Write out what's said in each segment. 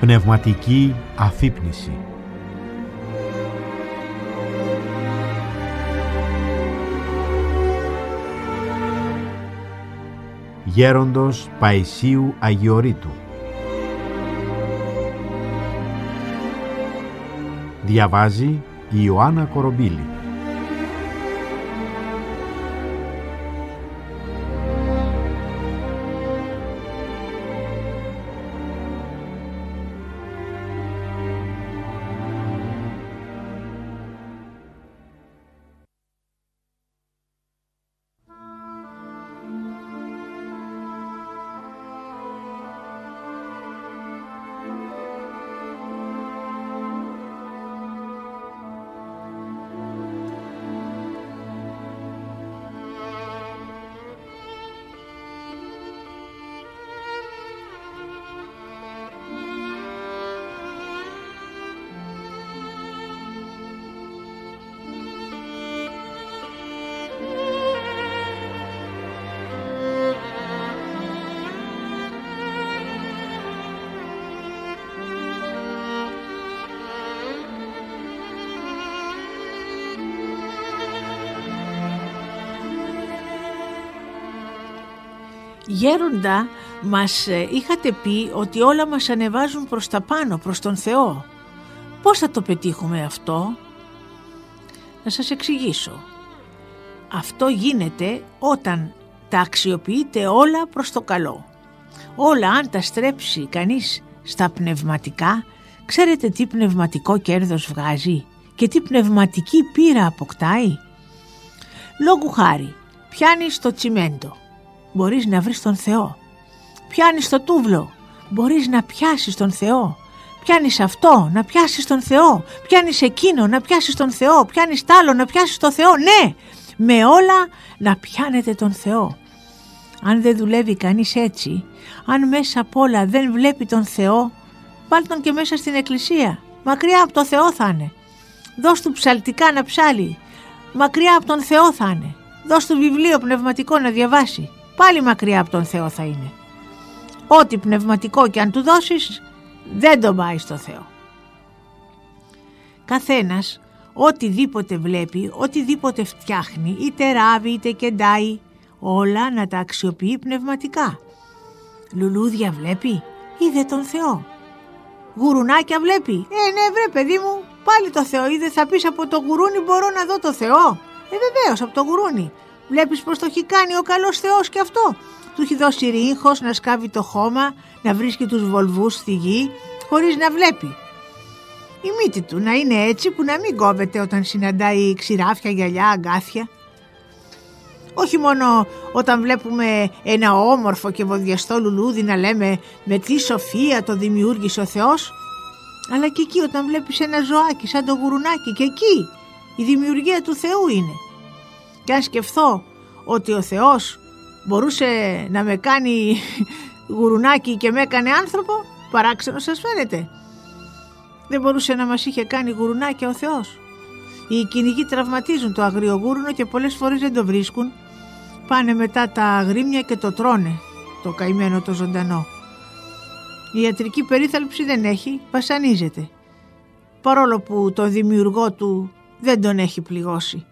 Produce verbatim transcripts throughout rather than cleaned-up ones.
Πνευματική αφύπνιση. Γέροντος Παϊσίου Αγιορείτου. Διαβάζει η Ιωάννα Κορομπίλη. Γέροντα, μας είχατε πει ότι όλα μας ανεβάζουν προς τα πάνω, προς τον Θεό. Πώς θα το πετύχουμε αυτό? Να σας εξηγήσω. Αυτό γίνεται όταν τα αξιοποιείτε όλα προς το καλό. Όλα αν τα στρέψει κανείς στα πνευματικά, ξέρετε τι πνευματικό κέρδος βγάζει και τι πνευματική πείρα αποκτάει? Λόγου χάρη, πιάνεις το τσιμέντο, μπορείς να βρεις τον Θεό. Πιάνεις το τούβλο, μπορείς να πιάσεις τον Θεό. Πιάνεις αυτό, να πιάσεις τον Θεό. Πιάνεις εκείνο, να πιάσεις τον Θεό. Πιάνεις τ' άλλο, να πιάσεις τον Θεό. Ναι, με όλα να πιάνετε τον Θεό. Αν δεν δουλεύει κανείς έτσι, αν μέσα απ' όλα δεν βλέπει τον Θεό, βάλ' τον και μέσα στην εκκλησία. Μακριά από το Θεό θα είναι. Δώσ' του ψαλτικά να ψάλει. Μακριά από τον Θεό θα είναι. Δώσ' του βιβλίο πνευματικό να διαβάσει. Πάλι μακριά από τον Θεό θα είναι. Ό,τι πνευματικό και αν του δώσεις, δεν τον πάει στο Θεό. Καθένας, οτιδήποτε βλέπει, οτιδήποτε φτιάχνει, είτε ράβει είτε κεντάει, όλα να τα αξιοποιεί πνευματικά. Λουλούδια βλέπει, είδε τον Θεό. Γουρουνάκια βλέπει, ε ναι βρε παιδί μου, πάλι το Θεό είδε. Θα πεις από το γουρούνι μπορώ να δω το Θεό? Ε βεβαίως από το γουρούνι. Βλέπεις πως το έχει κάνει ο καλός Θεός και αυτό? Του έχει δώσει ρίγχος να σκάβει το χώμα, να βρίσκει τους βολβούς στη γη, χωρίς να βλέπει. Η μύτη του να είναι έτσι που να μην κόβεται όταν συναντάει ξηράφια, γυαλιά, αγκάθια. Όχι μόνο όταν βλέπουμε ένα όμορφο και βοδιαστό λουλούδι να λέμε με τι σοφία το δημιούργησε ο Θεός, αλλά και εκεί όταν βλέπεις ένα ζωάκι σαν το γουρουνάκι, και εκεί η δημιουργία του Θεού είναι. Και αν σκεφτώ ότι ο Θεός μπορούσε να με κάνει γουρουνάκι και με έκανε άνθρωπο, παράξενο σας φαίνεται? Δεν μπορούσε να μας είχε κάνει γουρουνάκια ο Θεός? Οι κυνηγοί τραυματίζουν το αγριογούρουνο και πολλές φορές δεν το βρίσκουν. Πάνε μετά τα αγρίμια και το τρώνε, το καημένο το ζωντανό. Η ιατρική περίθαλψη δεν έχει, βασανίζεται, παρόλο που το δημιουργό του δεν τον έχει πληγώσει.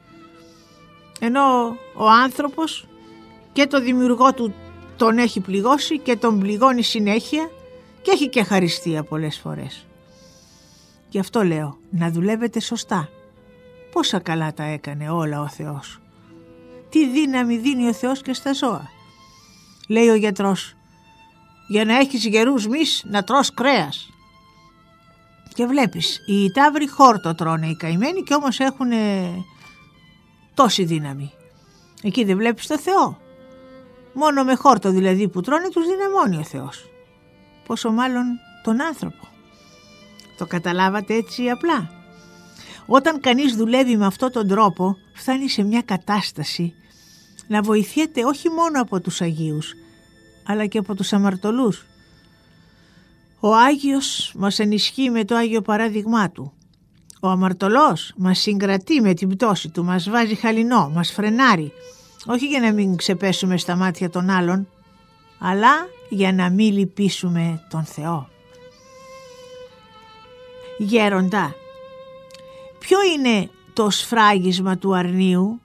Ενώ ο άνθρωπος και το δημιουργό του τον έχει πληγώσει και τον πληγώνει συνέχεια και έχει και χαριστία πολλές φορές. Γι' αυτό λέω, να δουλεύετε σωστά. Πόσα καλά τα έκανε όλα ο Θεός. Τι δύναμη δίνει ο Θεός και στα ζώα. Λέει ο γιατρός, για να έχεις γερούς μυς να τρως κρέας. Και βλέπεις, οι ταύροι χόρτο τρώνε οι καημένοι και όμως έχουν τόση δύναμη. Εκεί δεν βλέπεις το Θεό? Μόνο με χόρτο δηλαδή που τρώνε τους δυναμώνει ο Θεός. Πόσο μάλλον τον άνθρωπο. Το καταλάβατε έτσι απλά? Όταν κανείς δουλεύει με αυτόν τον τρόπο, φτάνει σε μια κατάσταση να βοηθιέται όχι μόνο από τους Αγίους, αλλά και από τους αμαρτωλούς. Ο Άγιος μας ενισχύει με το Άγιο παράδειγμά του. Ο αμαρτωλός μας συγκρατεί με την πτώση του, μας βάζει χαλινό, μας φρενάρει, όχι για να μην ξεπέσουμε στα μάτια των άλλων, αλλά για να μην λυπήσουμε τον Θεό. Γέροντα, ποιο είναι το σφράγισμα του αρνίου?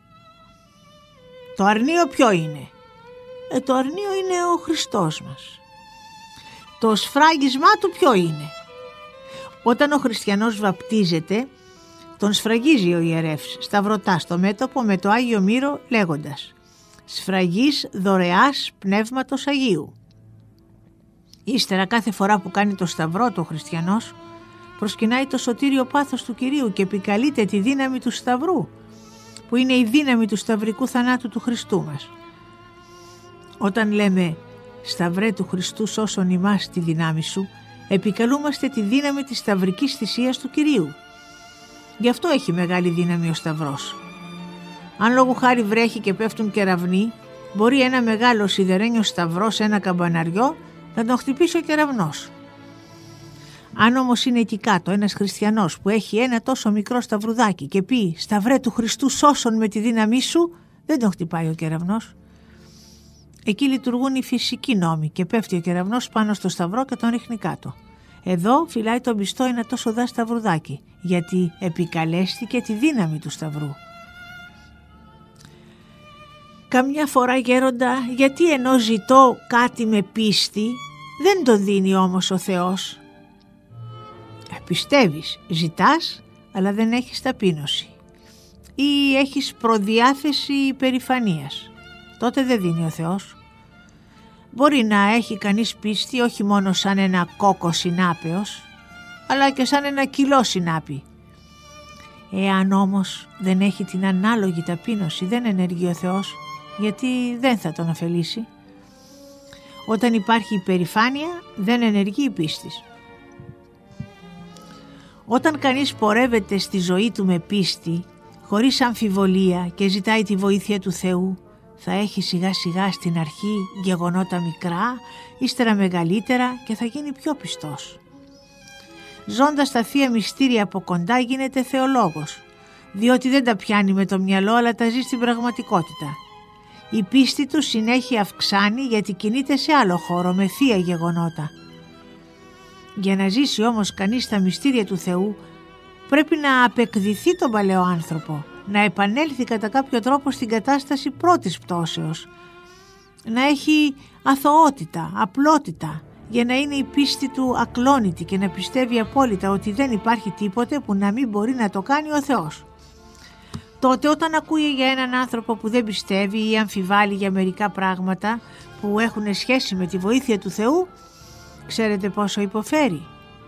Το αρνίο ποιο είναι? Ε, το αρνίο είναι ο Χριστός μας. Το σφράγισμά του ποιο είναι? Όταν ο χριστιανός βαπτίζεται, τον σφραγίζει ο ιερεύς σταυρωτά στο μέτωπο με το Άγιο Μύρο λέγοντας «Σφραγής δωρεάς Πνεύματος Αγίου». Ύστερα κάθε φορά που κάνει το σταυρό το χριστιανός προσκυνάει το σωτήριο πάθος του Κυρίου και επικαλείται τη δύναμη του σταυρού, που είναι η δύναμη του σταυρικού θανάτου του Χριστού μας. Όταν λέμε «Σταυρέ του Χριστού σώσον ημάς τη δύναμη σου», επικαλούμαστε τη δύναμη της σταυρικής θυσίας του Κυρίου. Γι' αυτό έχει μεγάλη δύναμη ο σταυρός. Αν λόγου χάρη βρέχει και πέφτουν κεραυνοί, μπορεί ένα μεγάλο σιδερένιο σταυρό σε ένα καμπαναριό να τον χτυπήσει ο κεραυνός. Αν όμως είναι εκεί κάτω ένας χριστιανός που έχει ένα τόσο μικρό σταυρουδάκι και πει «Σταυρέ του Χριστού σώσον με τη δύναμή σου», δεν τον χτυπάει ο κεραυνός. Εκεί λειτουργούν οι φυσικοί νόμοι και πέφτει ο κεραυνός πάνω στο σταυρό και τον ρίχνει κάτω. Εδώ φυλάει τον πιστό ένα τόσο δά σταυρουδάκι, γιατί επικαλέστηκε τη δύναμη του σταυρού. Καμιά φορά, γέροντα, γιατί ενώ ζητώ κάτι με πίστη, δεν το δίνει όμως ο Θεός? Πιστεύεις, ζητάς, αλλά δεν έχεις ταπείνωση ή έχεις προδιάθεση υπερηφανίας, τότε δεν δίνει ο Θεός. Μπορεί να έχει κανείς πίστη όχι μόνο σαν ένα κόκο συνάπεος, αλλά και σαν ένα κιλό συνάπη. Εάν όμως δεν έχει την ανάλογη ταπείνωση, δεν ενεργεί ο Θεός, γιατί δεν θα τον ωφελήσει. Όταν υπάρχει υπερηφάνεια, δεν ενεργεί η πίστη. Όταν κανείς πορεύεται στη ζωή του με πίστη, χωρίς αμφιβολία και ζητάει τη βοήθεια του Θεού, θα έχει σιγά σιγά στην αρχή γεγονότα μικρά, ύστερα μεγαλύτερα και θα γίνει πιο πιστός. Ζώντας τα θεία μυστήρια από κοντά γίνεται θεολόγος, διότι δεν τα πιάνει με το μυαλό αλλά τα ζει στην πραγματικότητα. Η πίστη του συνέχεια αυξάνει γιατί κινείται σε άλλο χώρο με θεία γεγονότα. Για να ζήσει όμως κανείς τα μυστήρια του Θεού πρέπει να απεκδηθεί τον παλαιό άνθρωπο, να επανέλθει κατά κάποιο τρόπο στην κατάσταση πρώτης πτώσεως, να έχει αθωότητα, απλότητα, για να είναι η πίστη του ακλόνητη και να πιστεύει απόλυτα ότι δεν υπάρχει τίποτε που να μην μπορεί να το κάνει ο Θεός. Τότε όταν ακούει για έναν άνθρωπο που δεν πιστεύει ή αμφιβάλλει για μερικά πράγματα που έχουν σχέση με τη βοήθεια του Θεού, ξέρετε πόσο υποφέρει.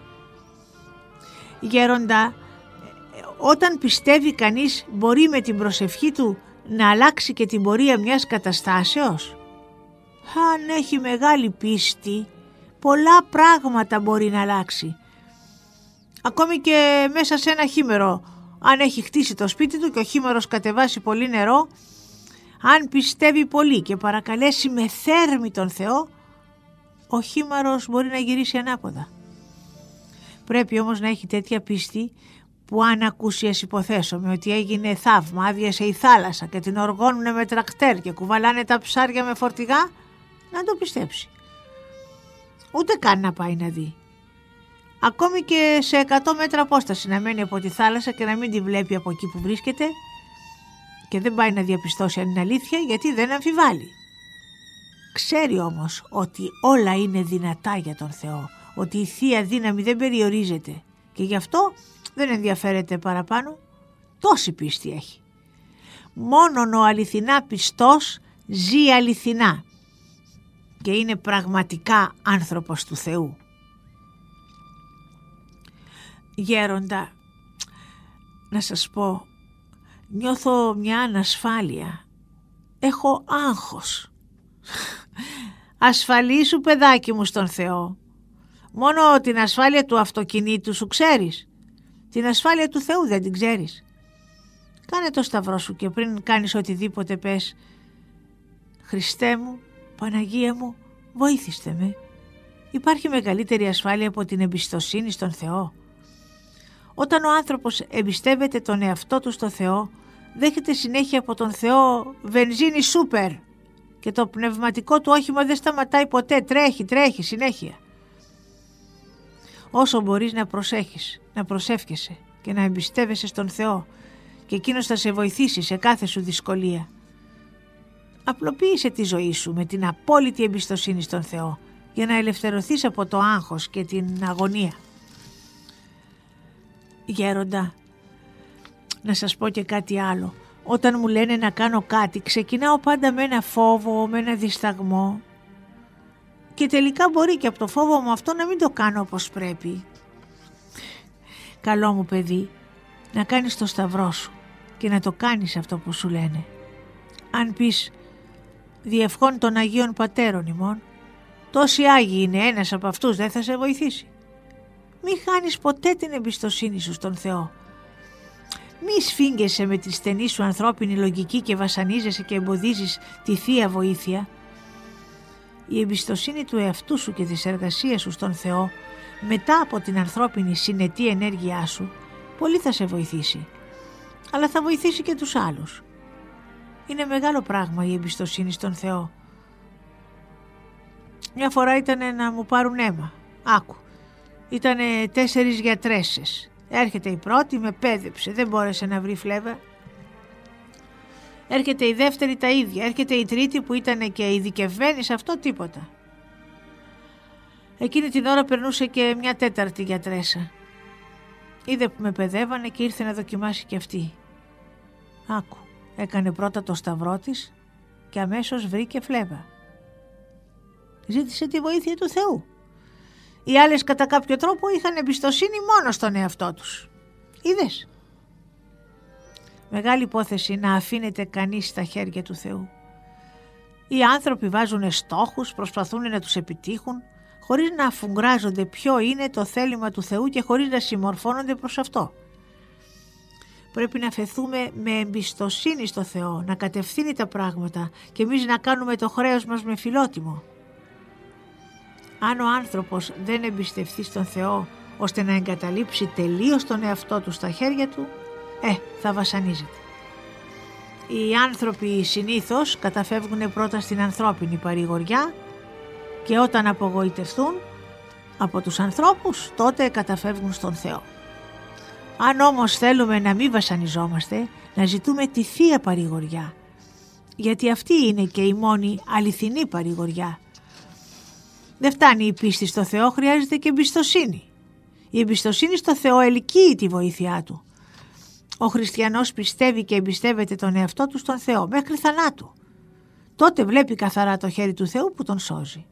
Γέροντα, όταν πιστεύει κανείς μπορεί με την προσευχή του να αλλάξει και την πορεία μιας καταστάσεως? Αν έχει μεγάλη πίστη, πολλά πράγματα μπορεί να αλλάξει. Ακόμη και μέσα σε ένα χήμερο, αν έχει χτίσει το σπίτι του και ο χήμερος κατεβάσει πολύ νερό, αν πιστεύει πολύ και παρακαλέσει με θέρμη τον Θεό, ο χήμαρος μπορεί να γυρίσει ανάποδα. Πρέπει όμως να έχει τέτοια πίστη που αν ακούσει, ας υποθέσουμε, ότι έγινε θαύμα, άδειασε η θάλασσα και την οργώνουνε με τρακτέρ και κουβαλάνε τα ψάρια με φορτηγά, να το πιστέψει. Ούτε καν να πάει να δει. Ακόμη και σε εκατό μέτρα απόσταση να μένει από τη θάλασσα και να μην τη βλέπει από εκεί που βρίσκεται, και δεν πάει να διαπιστώσει αν είναι αλήθεια, γιατί δεν αμφιβάλλει. Ξέρει όμως ότι όλα είναι δυνατά για τον Θεό, ότι η Θεία Δύναμη δεν περιορίζεται και γι' αυτό δεν ενδιαφέρεται παραπάνω. Τόση πίστη έχει. Μόνον ο αληθινά πιστός ζει αληθινά και είναι πραγματικά άνθρωπος του Θεού. Γέροντα, να σας πω, νιώθω μια ανασφάλεια. Έχω άγχος. Ασφαλίσου, παιδάκι μου, στον Θεό. Μόνο την ασφάλεια του αυτοκινήτου σου ξέρεις. Την ασφάλεια του Θεού δεν την ξέρεις. Κάνε το σταυρό σου και πριν κάνεις οτιδήποτε πες «Χριστέ μου, Παναγία μου, βοήθηστε με». Υπάρχει μεγαλύτερη ασφάλεια από την εμπιστοσύνη στον Θεό. Όταν ο άνθρωπος εμπιστεύεται τον εαυτό του στο Θεό, δέχεται συνέχεια από τον Θεό βενζίνη σούπερ και το πνευματικό του όχημα δεν σταματάει ποτέ, τρέχει, τρέχει συνέχεια. όσο μπορείς να προσέχεις, να προσεύχεσαι και να εμπιστεύεσαι στον Θεό και εκείνος θα σε βοηθήσει σε κάθε σου δυσκολία. Απλοποίησε τη ζωή σου με την απόλυτη εμπιστοσύνη στον Θεό για να ελευθερωθείς από το άγχος και την αγωνία. Γέροντα, να σας πω και κάτι άλλο. Όταν μου λένε να κάνω κάτι, ξεκινάω πάντα με ένα φόβο, με ένα δισταγμό και τελικά μπορεί και από το φόβο μου αυτό να μην το κάνω όπως πρέπει. Καλό μου παιδί, να κάνεις το σταυρό σου και να το κάνεις αυτό που σου λένε. Αν πεις διευχών των Αγίων Πατέρων ημών, τόσοι Άγιοι είναι, ένας από αυτούς δεν θα σε βοηθήσει. Μη χάνεις ποτέ την εμπιστοσύνη σου στον Θεό. Μη σφίγγεσαι με τη στενή σου ανθρώπινη λογική και βασανίζεσαι και εμποδίζεις τη Θεία Βοήθεια. Η εμπιστοσύνη του εαυτού σου και της εργασίας σου στον Θεό μετά από την ανθρώπινη συνετή ενέργειά σου πολύ θα σε βοηθήσει, αλλά θα βοηθήσει και τους άλλους. Είναι μεγάλο πράγμα η εμπιστοσύνη στον Θεό. Μια φορά ήταν να μου πάρουν αίμα. Άκου, ήτανε τέσσερις γιατρέσες. Έρχεται η πρώτη, με πέδεψε, δεν μπόρεσε να βρει φλέβα. Έρχεται η δεύτερη τα ίδια, έρχεται η τρίτη που ήταν και ειδικευμένη σε αυτό, τίποτα. Εκείνη την ώρα περνούσε και μια τέταρτη γιατρέσα. Είδε που με παιδεύανε και ήρθε να δοκιμάσει και αυτή. Άκου, έκανε πρώτα το σταυρό της και αμέσως βρήκε φλέβα. Ζήτησε τη βοήθεια του Θεού. Οι άλλες κατά κάποιο τρόπο είχαν εμπιστοσύνη μόνο στον εαυτό τους. Είδες? Μεγάλη υπόθεση να αφήνεται κανείς στα χέρια του Θεού. Οι άνθρωποι βάζουν στόχους, προσπαθούν να τους επιτύχουν, χωρίς να αφουγκράζονται ποιο είναι το θέλημα του Θεού και χωρίς να συμμορφώνονται προς αυτό. Πρέπει να φεθούμε με εμπιστοσύνη στο Θεό, να κατευθύνει τα πράγματα και εμείς να κάνουμε το χρέος μας με φιλότιμο. Αν ο άνθρωπος δεν εμπιστευτεί στον Θεό ώστε να εγκαταλείψει τελείως τον εαυτό του στα χέρια του, ε, θα βασανίζεται. Οι άνθρωποι συνήθως καταφεύγουν πρώτα στην ανθρώπινη παρηγοριά και όταν απογοητευτούν από τους ανθρώπους, τότε καταφεύγουν στον Θεό. Αν όμως θέλουμε να μην βασανιζόμαστε, να ζητούμε τη Θεία Παρηγοριά, γιατί αυτή είναι και η μόνη αληθινή παρηγοριά. Δεν φτάνει η πίστη στο Θεό, χρειάζεται και εμπιστοσύνη. Η εμπιστοσύνη στο Θεό ελκύει τη βοήθειά Του. Ο χριστιανός πιστεύει και εμπιστεύεται τον εαυτό του στον Θεό μέχρι θανάτου. Τότε βλέπει καθαρά το χέρι του Θεού που τον σώζει.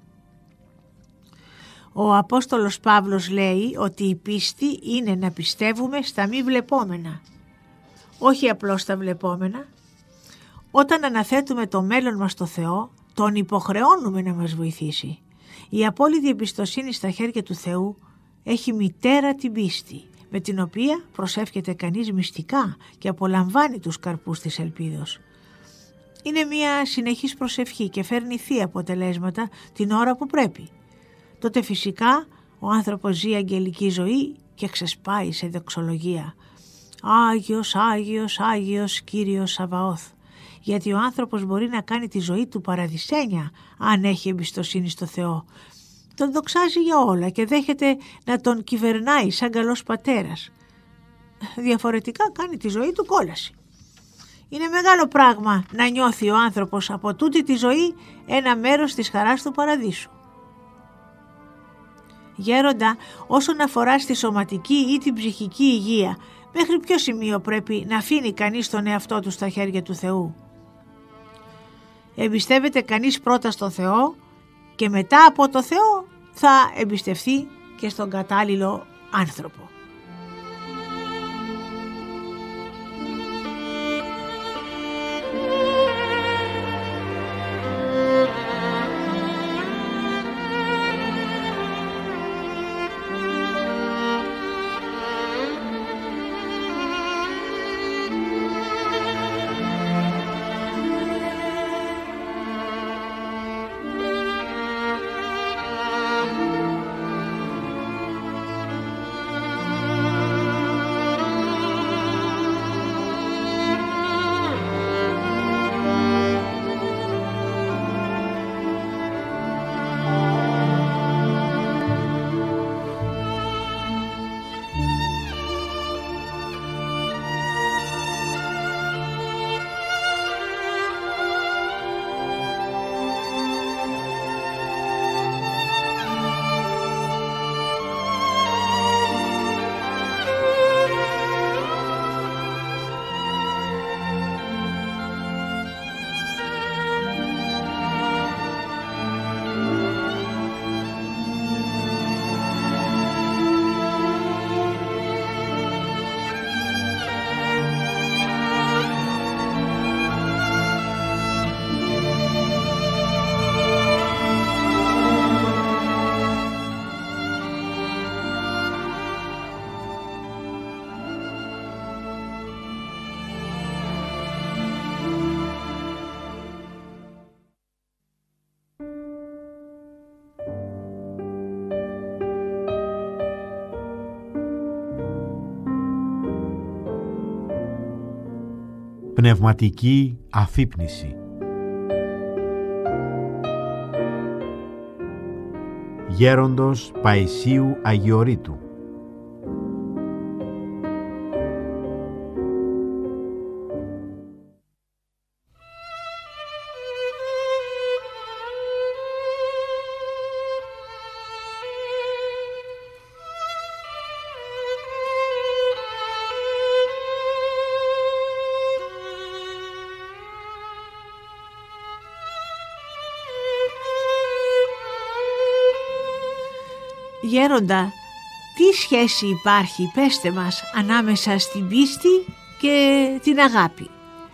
Ο Απόστολος Παύλος λέει ότι η πίστη είναι να πιστεύουμε στα μη βλεπόμενα, όχι απλώς στα βλεπόμενα. Όταν αναθέτουμε το μέλλον μας στο Θεό, τον υποχρεώνουμε να μας βοηθήσει. Η απόλυτη εμπιστοσύνη στα χέρια του Θεού έχει μητέρα την πίστη, με την οποία προσεύχεται κανείς μυστικά και απολαμβάνει τους καρπούς της ελπίδος. Είναι μια συνεχής προσευχή και φέρνει θεία αποτελέσματα την ώρα που πρέπει. Τότε φυσικά ο άνθρωπος ζει αγγελική ζωή και ξεσπάει σε δοξολογία. Άγιος, Άγιος, Άγιος Κύριος Σαβαώθ. Γιατί ο άνθρωπος μπορεί να κάνει τη ζωή του παραδεισένια αν έχει εμπιστοσύνη στο Θεό. Τον δοξάζει για όλα και δέχεται να τον κυβερνάει σαν καλός πατέρας. Διαφορετικά κάνει τη ζωή του κόλαση. Είναι μεγάλο πράγμα να νιώθει ο άνθρωπος από τούτη τη ζωή ένα μέρος της χαράς του παραδείσου. Γέροντα, όσον αφορά στη σωματική ή την ψυχική υγεία, μέχρι ποιο σημείο πρέπει να αφήνει κανείς τον εαυτό του στα χέρια του Θεού? Εμπιστεύεται κανείς πρώτα στον Θεό και μετά από το Θεό θα εμπιστευτεί και στον κατάλληλο άνθρωπο. Πνευματική αφύπνιση. Γέροντος Παϊσίου Αγιορείτου. Γέροντα, τι σχέση υπάρχει, πέστε μας, ανάμεσα στην πίστη και την αγάπη?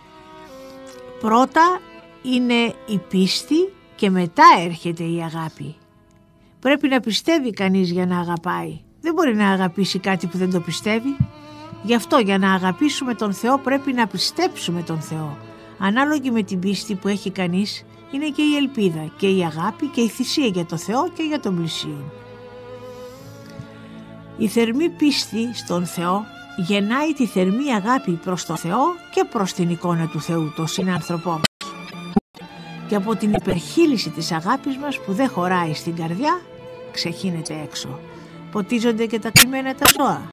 Πρώτα είναι η πίστη και μετά έρχεται η αγάπη. Πρέπει να πιστεύει κανείς για να αγαπάει. Δεν μπορεί να αγαπήσει κάτι που δεν το πιστεύει. Γι' αυτό, για να αγαπήσουμε τον Θεό πρέπει να πιστέψουμε τον Θεό. Ανάλογη με την πίστη που έχει κανείς είναι και η ελπίδα και η αγάπη και η θυσία για το Θεό και για τον πλησίον. Η θερμή πίστη στον Θεό γεννάει τη θερμή αγάπη προς τον Θεό και προς την εικόνα του Θεού, τον συνάνθρωπό μας. Και από την υπερχείληση της αγάπης μας που δεν χωράει στην καρδιά, ξεχύνεται έξω. Ποτίζονται και τα κρυμμένα τα ζώα.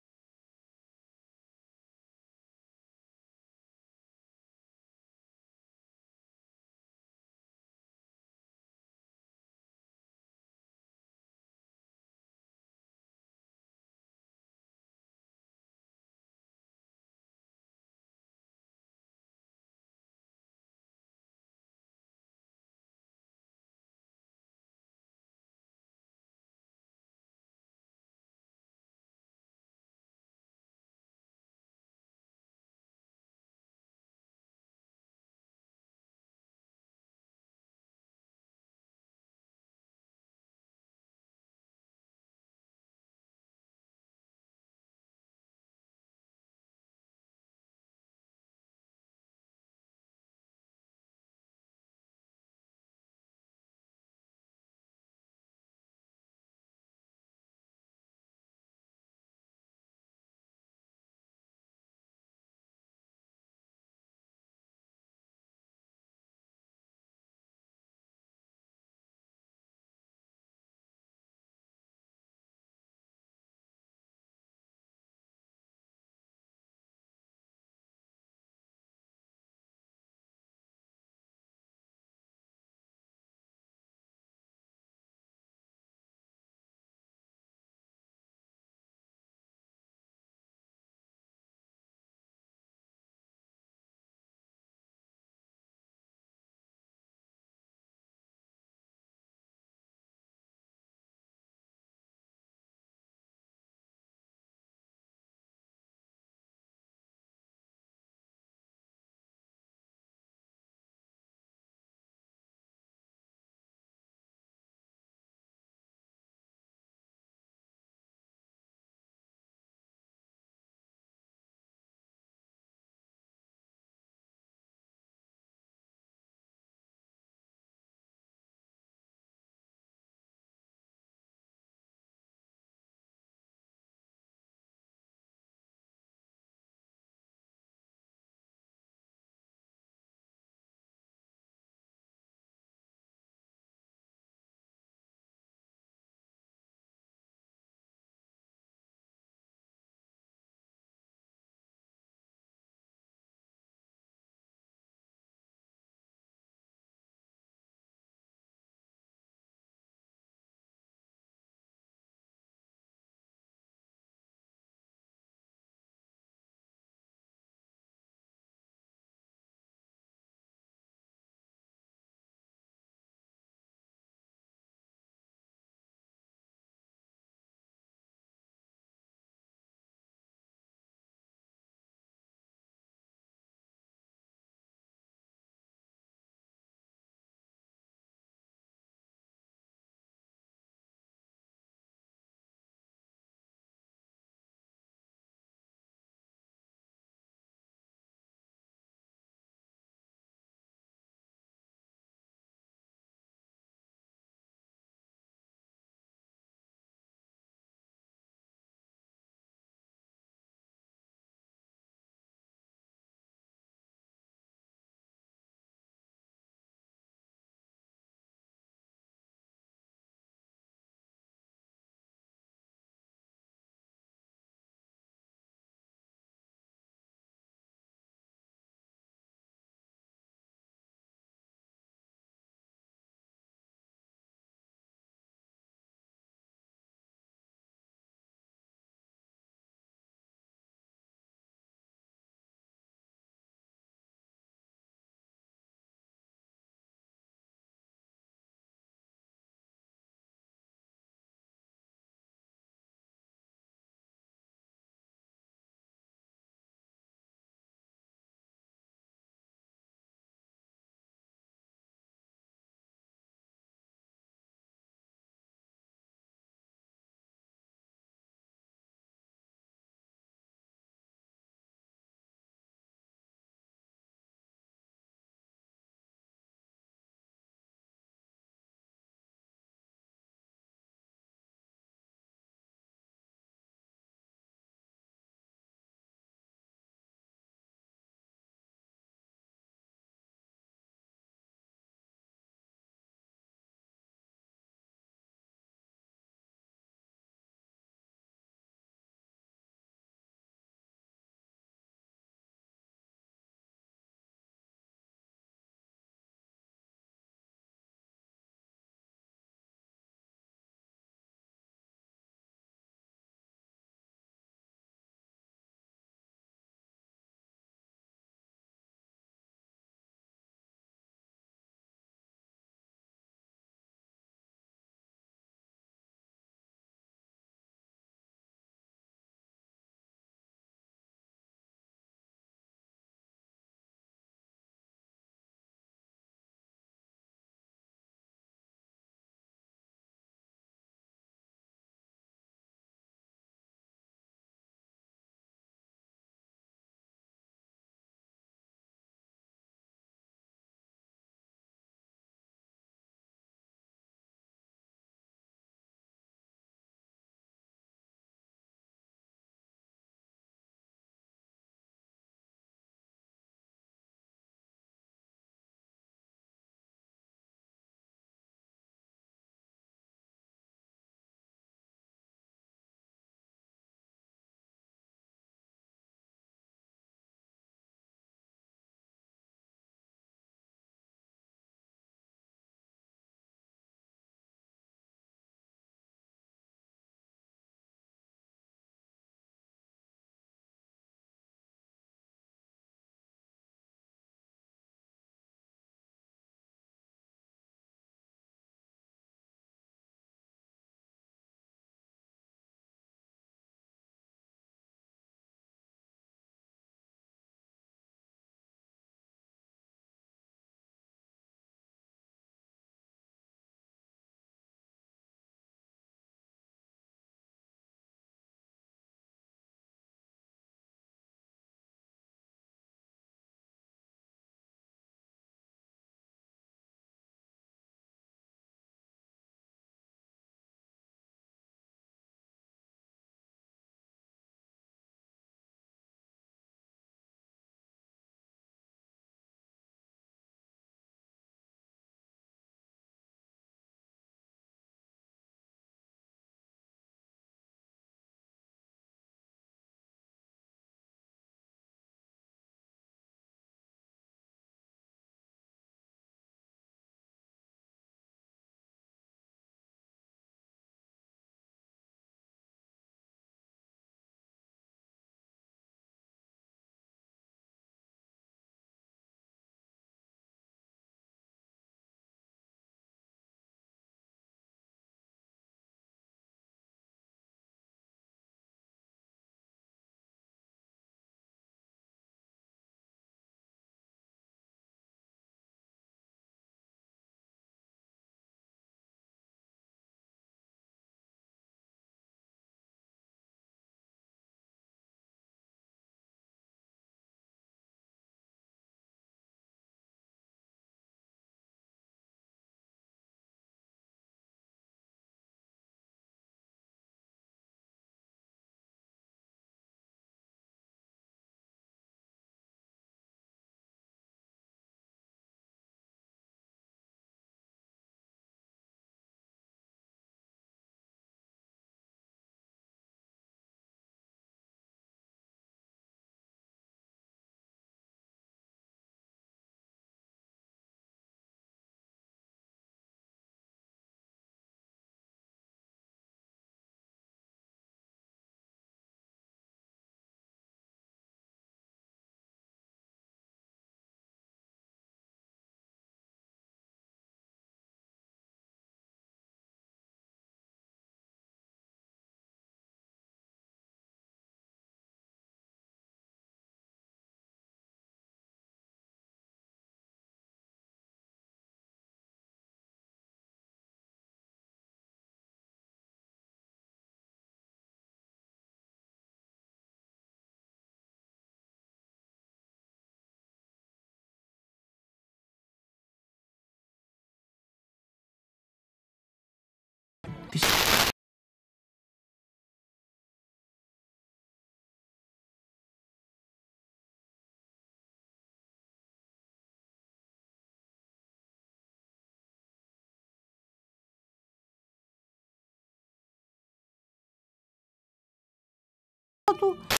του